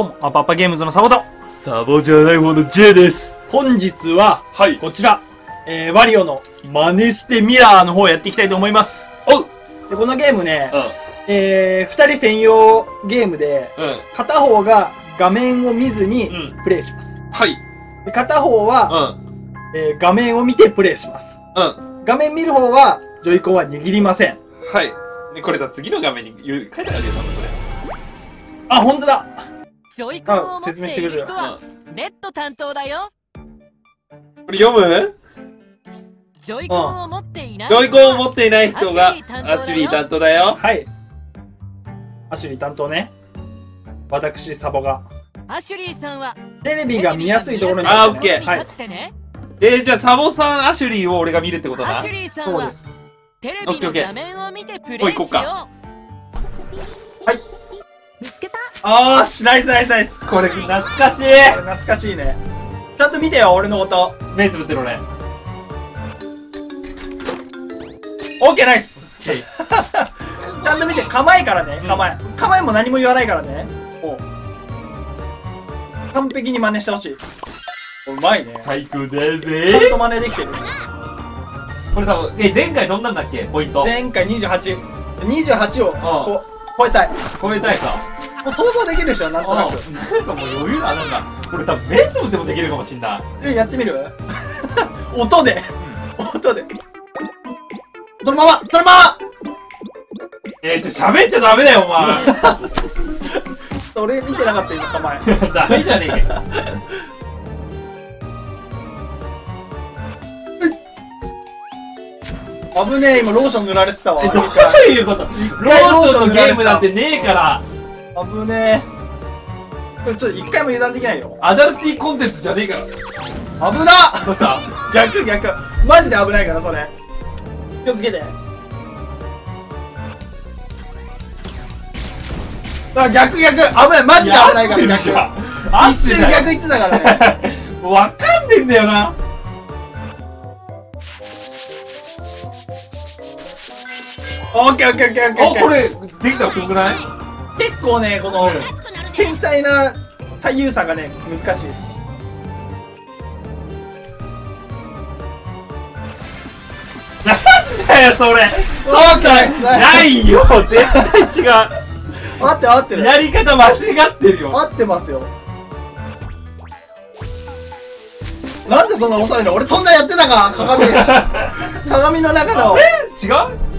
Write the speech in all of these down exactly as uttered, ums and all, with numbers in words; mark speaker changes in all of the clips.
Speaker 1: どうも、アパアパゲームズのサボと
Speaker 2: サボじゃない方の J です。
Speaker 1: 本日は、
Speaker 2: はい。
Speaker 1: こちら、えー、ワリオの真似してミラーの方をやっていきたいと思います。
Speaker 2: おう
Speaker 1: で、このゲームね、
Speaker 2: うん。
Speaker 1: えー、二人専用ゲームで、
Speaker 2: うん。
Speaker 1: 片方が画面を見ずに
Speaker 2: うん
Speaker 1: プレイします。
Speaker 2: はい。
Speaker 1: で片方は、
Speaker 2: うん。
Speaker 1: えー、画面を見てプレイします。
Speaker 2: うん。
Speaker 1: 画面見る方は、ジョイコンは握りません。
Speaker 2: はい。で、これさ、次の画面に言う書いてあるよ、多分これ。
Speaker 1: あ、ほんとだ。
Speaker 3: ジョイコンを持っている人
Speaker 2: う
Speaker 3: はレッド担当だよ。
Speaker 2: これ読む？
Speaker 3: ジョイコンを持っていない
Speaker 2: ジョイコンを持っていない人がア
Speaker 3: ア
Speaker 2: シュリー
Speaker 3: シュリー担
Speaker 2: 担当だよ。
Speaker 1: はい。アシュリー担当ね。私、サボが。
Speaker 3: アシュリーさんは
Speaker 1: テレビが見やすいところに
Speaker 2: あ、オ
Speaker 1: 立ってね。
Speaker 2: ッケー。
Speaker 1: はい
Speaker 3: 立。ってね。
Speaker 2: えー、じゃあサボさん、アシュリーを俺が見るってことな。
Speaker 3: アシュリーさんは
Speaker 1: そうです。
Speaker 3: テレビの画面を見てプレイしよう。
Speaker 1: はい。
Speaker 3: 見つけた。
Speaker 1: あーし、ナイスナイスナイス。
Speaker 2: これ懐かしい。
Speaker 1: これ懐かしいね。ちゃんと見てよ、俺のこと。
Speaker 2: 目つぶってる俺。
Speaker 1: オッケーナイス。
Speaker 2: オッケー。
Speaker 1: ちゃんと見て、構えからね、構え。構えも何も言わないからね。おう完璧に真似してほしい。うまいね。
Speaker 2: 最高だ
Speaker 1: ちゃん
Speaker 2: ぜ。
Speaker 1: と真似できてる。
Speaker 2: これ多分、え、前回どんなんだっけポイント。
Speaker 1: 前回にじゅうはち。にじゅうはちを、こう、超えたい。も
Speaker 2: 超えたいか。
Speaker 1: う想像できるでしょ、なんとなく。
Speaker 2: なんかもう余裕だ、なんか。これ多分目つぶってもできるかもしんない。
Speaker 1: え、やってみる音で。音で。そのままそのまま
Speaker 2: えー、ちょ、喋っちゃダメだよ、お前。
Speaker 1: 俺見てなかった、今、構え。
Speaker 2: ダメじゃねえかよ。
Speaker 1: 危ねえ、今ローション塗られてたわ。
Speaker 2: え、どういうこと？ロ
Speaker 1: 回
Speaker 2: ーションのゲームなんてねえから。
Speaker 1: 危ねえ。これちょっと一回も油断できないよ。
Speaker 2: アダルティコンテンツじゃねえから。
Speaker 1: 危なっ
Speaker 2: どうした
Speaker 1: 逆逆。マジで危ないから、それ。気をつけて。あ、逆逆。危ない。マジで危ないから、逆。一瞬逆言ってたからね。
Speaker 2: わかんねえんだよな。
Speaker 1: オッケーオッケーオッケーオッケーオッケ
Speaker 2: あ、こ
Speaker 1: ー。
Speaker 2: れ、できたらすごくない？
Speaker 1: 結構ね、この、
Speaker 2: うん
Speaker 1: 繊細な左右差がね、難しい。
Speaker 2: なんだよ、それ。
Speaker 1: オッケーナイスナイ
Speaker 2: ないよ、絶対違
Speaker 1: ス合ってる合って
Speaker 2: う。
Speaker 1: る。
Speaker 2: やり方間違ってるよ。
Speaker 1: 合ってますよ。なんでそんな遅いの？俺そんなやってたか鏡。鏡の中の。
Speaker 2: 違う？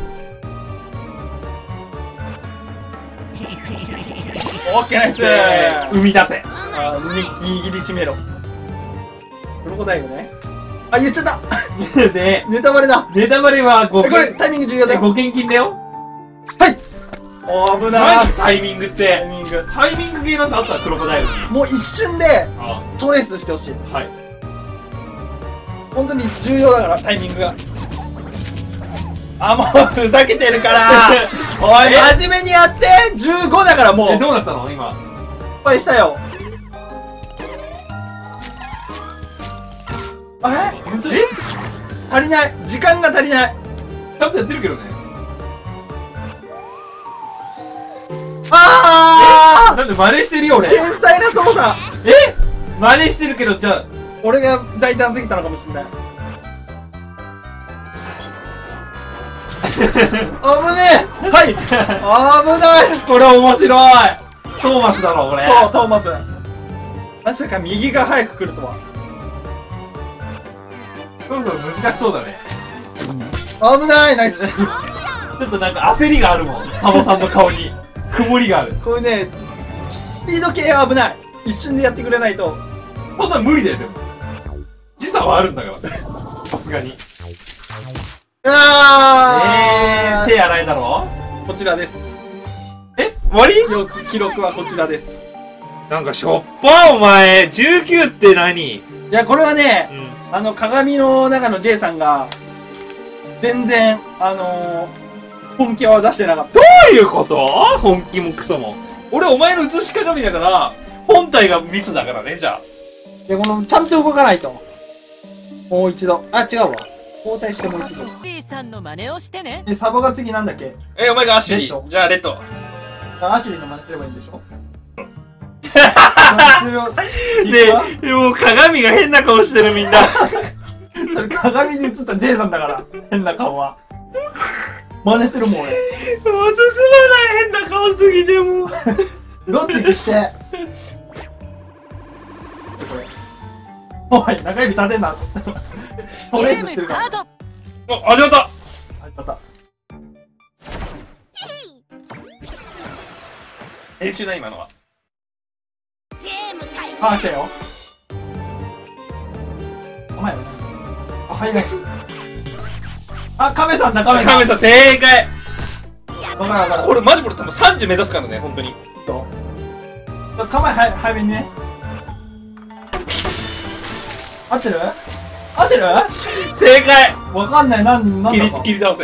Speaker 1: オッケーナイス。
Speaker 2: 生み出せ。
Speaker 1: あー、握りしめろ。クロコダイルね。あ、言っちゃった。
Speaker 2: で、
Speaker 1: ネタバレだ。
Speaker 2: ネタバレはご
Speaker 1: え、これタイミング重要だよ。
Speaker 2: ご献金だよ。
Speaker 1: はい。おー、危な
Speaker 2: 何
Speaker 1: い。
Speaker 2: タイミングっ
Speaker 1: タイ
Speaker 2: て。
Speaker 1: ミング。
Speaker 2: タイミングゲーなんてあったクロコダイルに。
Speaker 1: もう一瞬で
Speaker 2: あ
Speaker 1: トレースしてほしい。
Speaker 2: はい。
Speaker 1: 本当に重要だから、タイミングが。あ、もうふざけてるから。おい、
Speaker 2: え
Speaker 1: 真面目にやって。じゅうごだからもう
Speaker 2: え、
Speaker 1: 失
Speaker 2: どうなったの今。
Speaker 1: 敗したよ。あれむずい。
Speaker 2: え
Speaker 1: 足りない。時間が足りない。
Speaker 2: ちゃんとやってるけどね。
Speaker 1: あ
Speaker 2: なんで真似してるよ
Speaker 1: ー
Speaker 2: 俺。
Speaker 1: 天才な操作。
Speaker 2: え真似してるけど、じゃあ、
Speaker 1: 俺が大胆すぎたのかもしれない。危ねえ。はい。危ない。
Speaker 2: これ面白い。トーマスだろ、これ。
Speaker 1: そう、トーマス。まさか右が早く来るとは。
Speaker 2: そろそろ難しそうだね。
Speaker 1: 危ない。ナイス。
Speaker 2: ちょっとなんか焦りがあるもん。サボさんの顔に。曇りがある。
Speaker 1: これね、スピード系は危ない。一瞬でやってくれないと。
Speaker 2: そんなん無理だよ、でも。時差はあるんだから。さすがに。
Speaker 1: あー、
Speaker 2: 手洗いだろ？
Speaker 1: こちらです。
Speaker 2: え終わり？
Speaker 1: 記録、記録はこちらです。
Speaker 2: なんかしょっぱお前。じゅうきゅうって何？
Speaker 1: いや、これはね、
Speaker 2: うん。
Speaker 1: あの、鏡の中の J さんが、全然、あのー、本気は出してなかった。
Speaker 2: どういうこと？本気もクソも。俺お前の映し鏡だから、本体がミスだからね、じゃあ。
Speaker 1: いや、この、ちゃんと動かないと。もう一度。あ、違うわ。交代してもう一度。
Speaker 3: リーさんの真似をしてね。
Speaker 1: え、サボが次なんだっけ？
Speaker 2: え、お前がアシュリ
Speaker 1: レッド
Speaker 2: ー。じゃあ、レッド。
Speaker 1: あアシュリーの真似すればいいんでしょ
Speaker 2: で、もう鏡が変な顔してるみんな。
Speaker 1: それ鏡に映った J さんだから、変な顔は。真似してるもん俺。
Speaker 2: もう進まない変な顔すぎてもう。
Speaker 1: どっち消して。ちょこれ。おい、中指立てんな。トレースしてるから。
Speaker 3: ト。
Speaker 2: お、始まった。
Speaker 1: 始まった。
Speaker 2: 練習な今のは。
Speaker 3: ゲーム開始。
Speaker 1: あ、来たよ。お前。あ、はいね。あ、カメさんだ、カメさん。
Speaker 2: カメさん正解。
Speaker 1: わかるわかる。
Speaker 2: これマジこれ多分さんじゅう目指すからね、本当に。
Speaker 1: と。構えは早めにね。合ってる？合ってる？
Speaker 2: 正解。
Speaker 1: わかんない、なん、なんだ
Speaker 2: 切り
Speaker 1: か。
Speaker 2: 切り倒せ。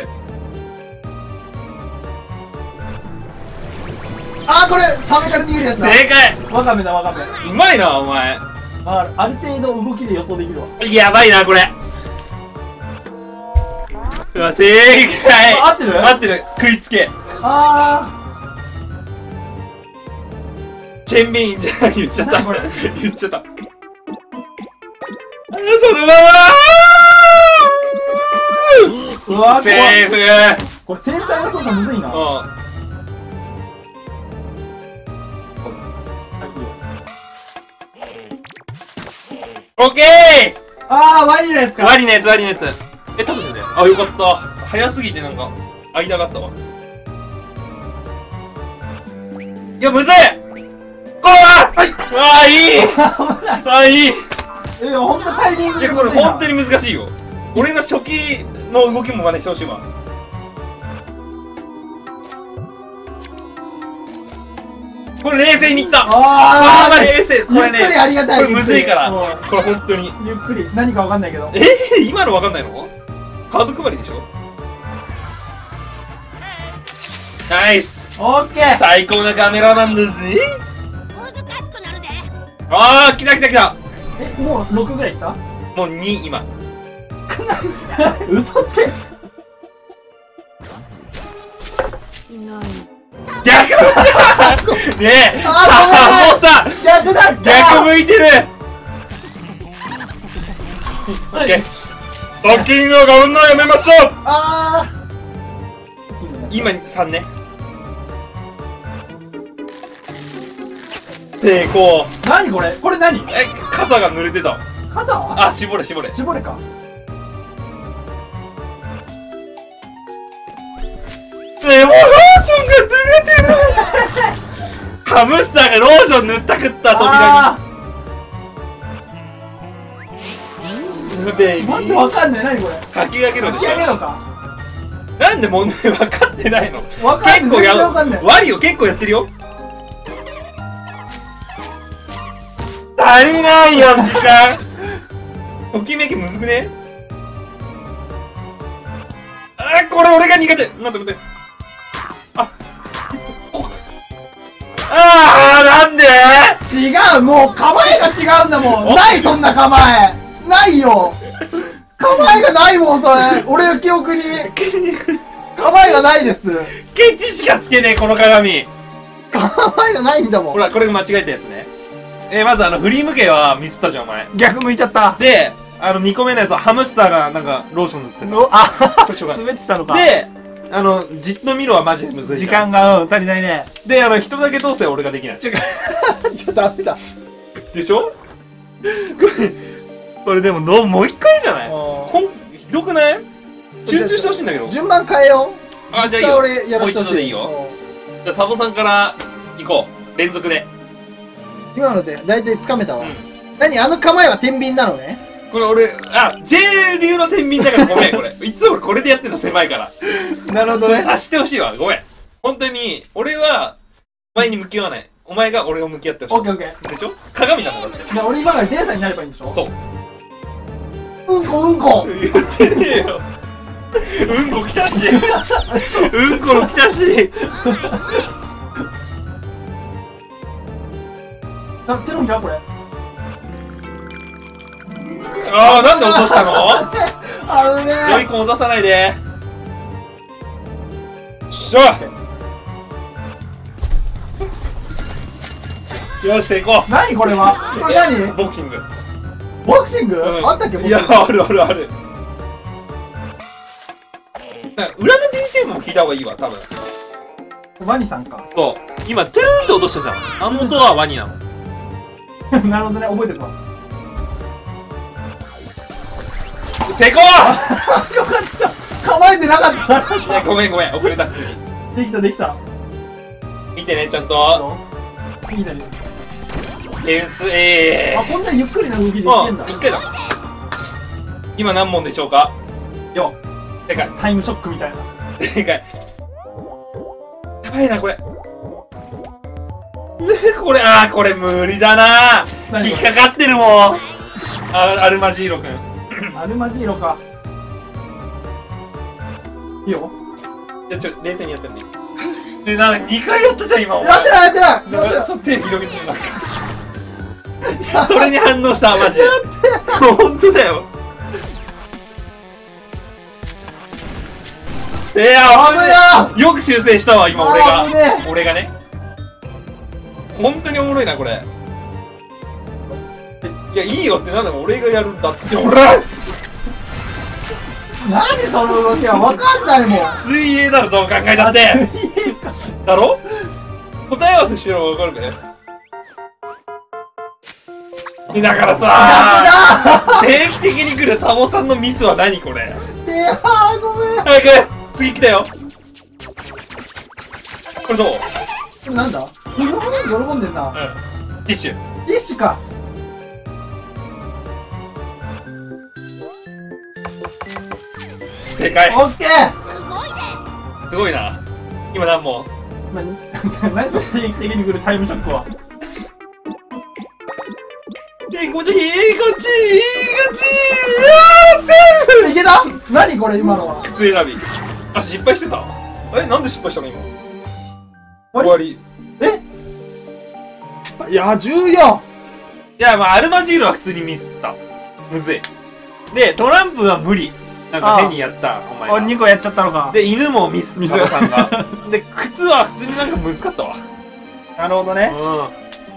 Speaker 1: あー、これサメから逃げるやつだ。
Speaker 2: 正解。
Speaker 1: ワカメだ、ワカメ。
Speaker 2: うまいなお前。
Speaker 1: あ、ある程度動きで予想できるわ。
Speaker 2: やばいなこれ。うわ正解。
Speaker 1: 合ってる？
Speaker 2: 合ってる。食いつけ。
Speaker 1: あ
Speaker 2: チェンビンじゃない言っちゃった
Speaker 1: 何これ。
Speaker 2: 言っちゃった。あそのま
Speaker 1: ー。うわー、
Speaker 2: まセ
Speaker 1: 怖い。
Speaker 2: ーフ。
Speaker 1: これ繊細な操作むずいな。
Speaker 2: うん。オッケ
Speaker 1: あー、ワニのやつ
Speaker 2: ー。
Speaker 1: か。
Speaker 2: ワニのやつワニのやつ。え多分ね。あよかった。早すぎてなんか間があったわ。いやむずい。こうだ。
Speaker 1: はい。
Speaker 2: ああいい。ああいい。
Speaker 1: え、ほんとタイミング
Speaker 2: いやこれ本当に難しいよ。俺の初期の動きも真似してほしいわ。これ冷静にいった。
Speaker 1: あー、
Speaker 2: あー冷静。これね
Speaker 1: ゆっくりありがたい。
Speaker 2: これむずいから
Speaker 1: ゆっくり
Speaker 2: これ本当に。
Speaker 1: ゆっくり。何かわかんないけど。
Speaker 2: えー、今のわかんないの？カード配りでしょ。ナイス。
Speaker 1: オッケー。
Speaker 2: 最高なカメラマンだぜ。
Speaker 3: 難しくなるで。
Speaker 2: あー来た来た来た。
Speaker 1: え、もうろくぐらいいった
Speaker 2: もうに今。
Speaker 1: 嘘つけ。
Speaker 3: いない。
Speaker 2: 逆ねえ
Speaker 1: あ
Speaker 2: もうさ
Speaker 1: 逆だった。
Speaker 2: 逆向いてる。オッケー。ドッキングをがぶんのやめましょう。
Speaker 1: あー。
Speaker 2: 今さんね。成功。
Speaker 1: 何これ？これ何？
Speaker 2: え傘が濡れてた。
Speaker 1: 傘は？
Speaker 2: あ絞れ絞れ。
Speaker 1: 絞れか。
Speaker 2: でもローションが濡れてる。ハムスターがローション塗ったくった扉
Speaker 1: あ
Speaker 2: に。ベイビ
Speaker 1: ー。待って、
Speaker 2: ー。
Speaker 1: わかんない。何これ？
Speaker 2: 書き上げろでし
Speaker 1: 書き上げ
Speaker 2: ょ。
Speaker 1: ろか。
Speaker 2: なんで問題分かってないの？
Speaker 1: わかんない。
Speaker 2: 結構や
Speaker 1: 全然わかんない。
Speaker 2: ワリオ結構やってるよ。足りないよ時間。ときめきむずくね？あこれ俺が苦手。待って待って。ああーなんで？
Speaker 1: 違う、もう構えが違うんだもん。ないそんな構え。ないよ。構えがないもんそれ。俺の記憶に構えがないです。
Speaker 2: ケチしかつけねえこの鏡。
Speaker 1: 構えがないんだもん。
Speaker 2: ほらこれが間違えたやつね。えー、まずあの振り向けはミスったじゃんお前。
Speaker 1: 逆向いちゃった。
Speaker 2: であのにこめのやつはハムスターがなんかローション塗って
Speaker 1: のあ
Speaker 2: た。しょうがない
Speaker 1: 滑ってたのか。
Speaker 2: であのじっと見ろはマジでむずいじゃん。
Speaker 1: 時間が、うん、足りないね。
Speaker 2: であの人だけ通せは俺ができない。
Speaker 1: ちょ、ちょっとダメだ。
Speaker 2: でしょ？これこれでもどうもう一回じゃない？ほんひどくない？集中してほしいんだけど。
Speaker 1: 順番変えよう。
Speaker 2: あじゃあいいよ。
Speaker 1: 俺やらせてほしい。
Speaker 2: もう一度でいいよ。じゃあサボさんから行こう。連続で。
Speaker 1: 今ので大体つかめたわ。
Speaker 2: うん
Speaker 1: 何あの構えは天秤なのね。
Speaker 2: これ俺あ J 流の天秤だからごめんこれ。いつも俺これでやってんの狭いから。
Speaker 1: なるほどね。
Speaker 2: それさしてほしいわ。ごめん。本当に俺はお前に向き合わない。お前が俺を向き合ってほしい。
Speaker 1: オッケーオッケー。
Speaker 2: でしょ？鏡だもんだって。
Speaker 1: じゃあ俺今から J さんになればいいんでしょ。
Speaker 2: そう。
Speaker 1: うんこうんこ。
Speaker 2: 言ってねえよ。うんこ来たし。うんこの来たし。
Speaker 1: あ、手のひらこれ。
Speaker 2: ああなんで落としたの？
Speaker 1: あのね
Speaker 2: ジョイコン落とさないで。しょ。 よし、成功。
Speaker 1: 何これは。これ何。
Speaker 2: ボクシング。
Speaker 1: ボクシング、
Speaker 2: うん、
Speaker 1: あったっけ。
Speaker 2: いや、あるあるある。なんか裏の ビージーエム も聞いた方がいいわ、多分。
Speaker 1: ワニさんか。
Speaker 2: そう。今、トゥルンって落としたじゃん。あの音はワニなの。
Speaker 1: なるほどね、覚えてるわ。
Speaker 2: 成功。
Speaker 1: よかった。構えてなかったから
Speaker 2: いや、ごめんごめん、遅れた、普通に。
Speaker 1: できたできた。
Speaker 2: 見てね、ちゃんと。
Speaker 1: いいね。
Speaker 2: 点数、ええー。
Speaker 1: あ、こんなゆっくりな動きでいけんだ。
Speaker 2: 一回だ。今何問でしょうか。
Speaker 1: よ。
Speaker 2: でかい。
Speaker 1: タイムショックみたいな。
Speaker 2: でかい。やばいな、これ。これ、あー、これ無理だな。引っかかってるもん。あ、アルマジーロくん。
Speaker 1: アルマジーロか。いいよ。
Speaker 2: いや、ちょ、冷静にやってんね。で、なんかにかいやったじゃん、今。
Speaker 1: やってないやってない。
Speaker 2: なんか、そう、手広げてるな。それに反応した、マジで。ほんとだよ。いや、危ねえ。よく修正したわ、今、俺が。俺がね。ほんとにおもろいな、これ。いや、いいよってなんだろ、俺がやるんだって、俺
Speaker 1: 何その動きは分かんないもん。
Speaker 2: 水泳だろ、どう考えたって。だろ。答え合わせしてるのが分かるかね。だからさ、定期的に来るサボさんのミスは何これ。
Speaker 1: いやー、ごめん。
Speaker 2: 早く次来たよ。これどう。こ
Speaker 1: れなんだ。喜んで喜んでんな。うん。
Speaker 2: ティッシュ。
Speaker 1: ティッシュか。
Speaker 2: 正解。
Speaker 1: オッケー。
Speaker 2: すごいな。今何問。
Speaker 1: 何何その定期的に来るタイムショックは。
Speaker 2: え、こっち、え、こっち、え、こっち。
Speaker 1: あー、セーフ。いけた。何これ今のは。
Speaker 2: 靴選び。あ、失敗してた。え、なんで失敗したの今。終わり。
Speaker 1: え。いや、じゅうよん。
Speaker 2: いや、まあ、アルマジールは普通にミスった。むずい。で、トランプは無理。なんか変にやった、お前。
Speaker 1: あ、にこやっちゃったのか。
Speaker 2: で、犬もミス、ミスさんが。で、靴は普通になんか難かったわ。
Speaker 1: なるほどね。
Speaker 2: うん。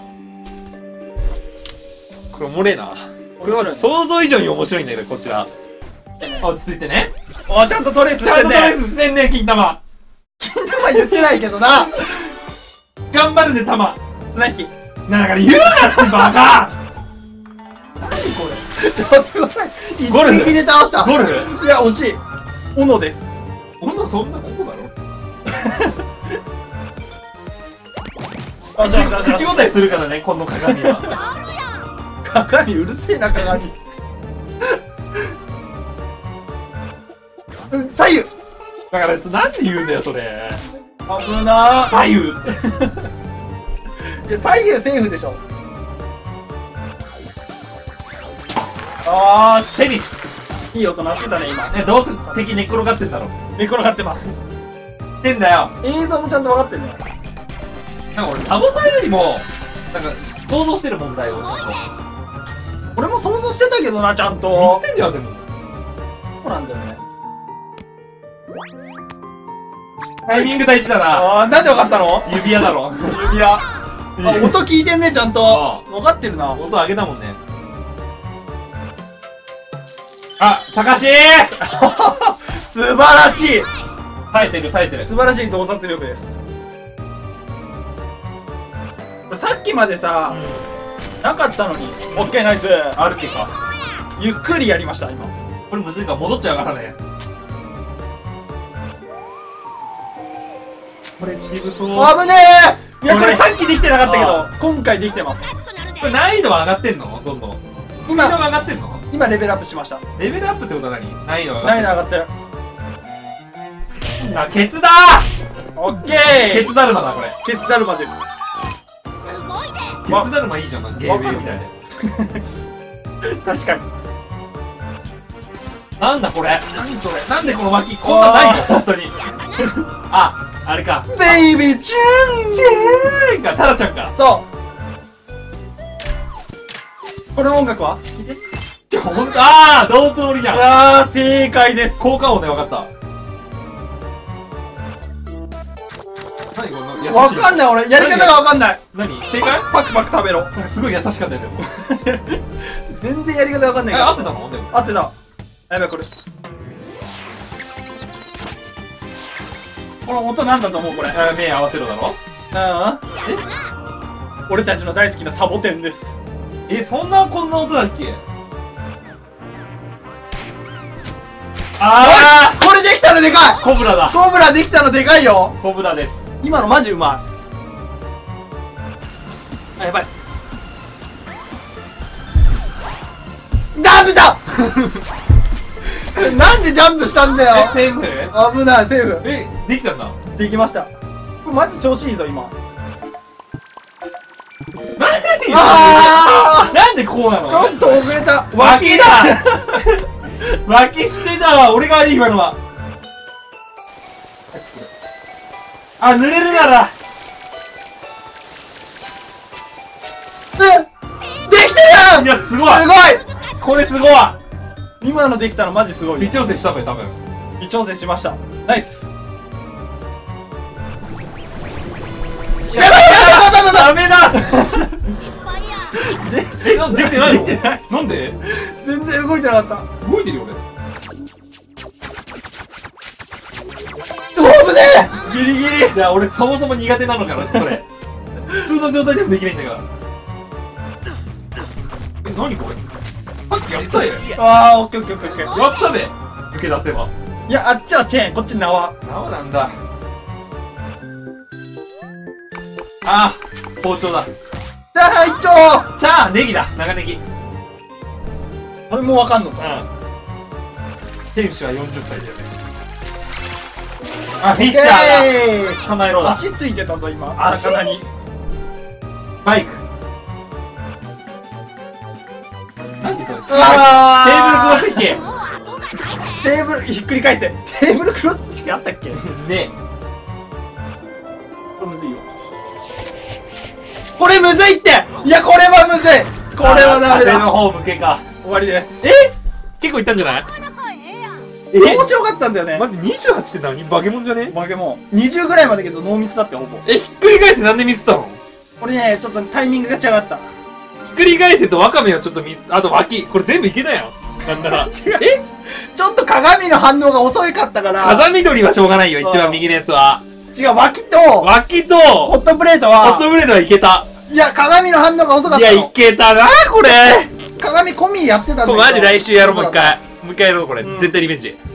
Speaker 2: これおもれえな。これは想像以上に面白いんだけど、こちら。落ち着いてね。
Speaker 1: お、ちゃんとトレースしてんね。
Speaker 2: ちゃんとトレースしてんね、金玉。
Speaker 1: 金玉言ってないけどな。
Speaker 2: 頑張るで、玉。
Speaker 1: 綱引き。
Speaker 2: だから言うなってバカ。
Speaker 1: 何これ。すごい。
Speaker 2: ゴルフ
Speaker 1: 一撃で倒した。
Speaker 2: ゴルフ。
Speaker 1: いや、惜しい。斧です。
Speaker 2: 斧そんなここだろ。口答えするからね、この鏡は。
Speaker 1: 鏡うるせえな、鏡。うん、左右。
Speaker 2: だからなんで言うんだよそれ。
Speaker 1: 危なー。
Speaker 2: 左右。
Speaker 1: いや、左右セーフでしょ。あー、
Speaker 2: テニス。
Speaker 1: いい音鳴ってたね今。
Speaker 2: ね、どうせ敵寝っ転がってんだろ。
Speaker 1: 寝転がってます。
Speaker 2: ってんだよ。
Speaker 1: 映像もちゃんと分かってんね。
Speaker 2: なんか俺サボさんよりもなんか想像してる問題をちゃんと。
Speaker 1: 俺も想像してたけどな、ちゃんと。
Speaker 2: 見捨てんじゃんでも。
Speaker 1: そうなんだよね。
Speaker 2: タイミング大事だな。
Speaker 1: ああ、なんで分かったの？
Speaker 2: 指輪だろ。
Speaker 1: 指輪。あ、音聞いてんね、ちゃんと。分かってるな。
Speaker 2: 音上げたもんね。あ、高橋
Speaker 1: 素晴らしい。
Speaker 2: 耐えてる耐えてる。
Speaker 1: 素晴らしい洞察力です。さっきまでさ、うん、なかったのに。オッケー、ナイス。
Speaker 2: あるけか。
Speaker 1: ゆっくりやりました今。
Speaker 2: これむずいから戻っちゃうからね。これ渋そう。
Speaker 1: 危ねえ。いや、これさっきできてなかったけど今回できてます。
Speaker 2: これ難易度は上がってんの？どんどん今上がってんの？
Speaker 1: 今レベルアップしました。
Speaker 2: レベルアップってことは何？難易度が
Speaker 1: 難易度上がってる。
Speaker 2: あ、ケツだー。
Speaker 1: オッケー。
Speaker 2: ケツだるまだこれ。
Speaker 1: ケツだるまです。
Speaker 2: ケツだるまいいじゃん、ゲームみたいで。確かに。なんだこれ？何それ？なんでこの巻きこんなないの？本当に。あ、あれか。
Speaker 1: ベイビーチューン
Speaker 2: チューンか、タラちゃんか。
Speaker 1: そう。これの音楽は？聞いて。
Speaker 2: ちょ、ほんと、あー、同通りじゃん。
Speaker 1: あー、正解です。
Speaker 2: 効果音で分かった。何これ？
Speaker 1: わかんない俺、やり方がわかんない。
Speaker 2: 何正解？
Speaker 1: パクパク食べろ。
Speaker 2: すごい優しかったよ、でも。
Speaker 1: 全然やり方わかんない
Speaker 2: え、
Speaker 1: から。
Speaker 2: 合ってたのでも。
Speaker 1: 合ってた。やばい、これ。この音なんだと思う、これ。
Speaker 2: あ、目合わせろだろ？
Speaker 1: ああ。え？俺たちの大好きなサボテンです。
Speaker 2: え、そんなこんな音だっけ？あ
Speaker 1: これできたのでかい。
Speaker 2: ー！コブラだ。
Speaker 1: コブラできたのでかいよ。
Speaker 2: コブラです。
Speaker 1: 今のマジうまい。あ、やばい。ダメだなんでジャンプしたんだよ。
Speaker 2: え、セーフ？
Speaker 1: 危ない、セーフ。
Speaker 2: え、できたんだ。
Speaker 1: できました。これマジ調子いいぞ、今。
Speaker 2: 何？
Speaker 1: あ
Speaker 2: なんでこうなの？
Speaker 1: ーちょっと遅れた。
Speaker 2: 脇だ脇してたわ。俺が悪い、今のは。あ、濡れるなら。
Speaker 1: えできてる
Speaker 2: いや、すごい。
Speaker 1: すごい。
Speaker 2: これすごい。
Speaker 1: 今のできたのマジすごい。
Speaker 2: 微調整したべ、多分。
Speaker 1: 微調整しました。ナイス。やばいやばいやばいやばい。
Speaker 2: ダメだ
Speaker 3: 失敗や
Speaker 2: え、なんできてないの？
Speaker 1: できてない
Speaker 2: なんで？
Speaker 1: 全然動いてなかった。
Speaker 2: 動いてるよ、俺。
Speaker 1: うわ、危ねえ。ギリギリ。
Speaker 2: いや、俺そもそも苦手なのかな、それ。普通の状態でもできないんだから。え、何これ？さっきやったよ。
Speaker 1: あー、オッケーオッケーオッケーオッケ
Speaker 2: やったべ。抜け出せば。
Speaker 1: ー。いや、あっちはチェーン、こっち縄。
Speaker 2: 縄なんだ。あー、包丁だ。
Speaker 1: じゃあ、一丁。
Speaker 2: じゃあ、ネギだ。長ネギ。
Speaker 1: これもうわかんの
Speaker 2: うん。
Speaker 1: か。
Speaker 2: 店主はよんじゅっさいだよね。あ、フィッシャーだ。捕まえろだ。
Speaker 1: 足ついてたぞ、今。
Speaker 2: 足
Speaker 1: 魚に。
Speaker 2: バイク。何それ？
Speaker 1: あ
Speaker 2: テーブルクロス引け。
Speaker 3: もう後がない
Speaker 1: テーブル、ひっくり返せ。テーブルクロス式あったっけ？こ
Speaker 2: ね
Speaker 1: れむずいよ。これむずいって。いや、これはむずい。これはダメだ。
Speaker 2: 風の方向けか。
Speaker 1: 終わりです。
Speaker 2: え？結構いったんじゃない？
Speaker 3: なかなかええやん
Speaker 2: え？
Speaker 1: 面白かったんだよね。
Speaker 2: 待って、にじゅうはちって何？バケモンじゃね？
Speaker 1: バケモン。にじゅうぐらいまでけどノーミスだってほぼ。
Speaker 2: え、ひっくり返せなんでミスったの？
Speaker 1: これね、ちょっとタイミングが違った。
Speaker 2: ひっくり返せとワカメはちょっとミス、あと脇。これ全部いけたやん。なんなら。
Speaker 1: 違う。
Speaker 2: え？
Speaker 1: ちょっと鏡の反応が遅いかったから。
Speaker 2: 風見鶏はしょうがないよ、一番右のやつは。
Speaker 1: 違う、脇と、
Speaker 2: 脇と、
Speaker 1: ホットプレート
Speaker 2: ホッ
Speaker 1: は、
Speaker 2: トブレードはいけた。
Speaker 1: いや、鏡の反応が遅かっ
Speaker 2: いや、い
Speaker 1: たの。
Speaker 2: けたなこれ。
Speaker 1: 鏡込みやってたんだけど。
Speaker 2: これマジ来週やろう、もう一
Speaker 1: 遅かった。
Speaker 2: 回。もう一回やろう、これ。
Speaker 1: うん
Speaker 2: 絶対リベンジ。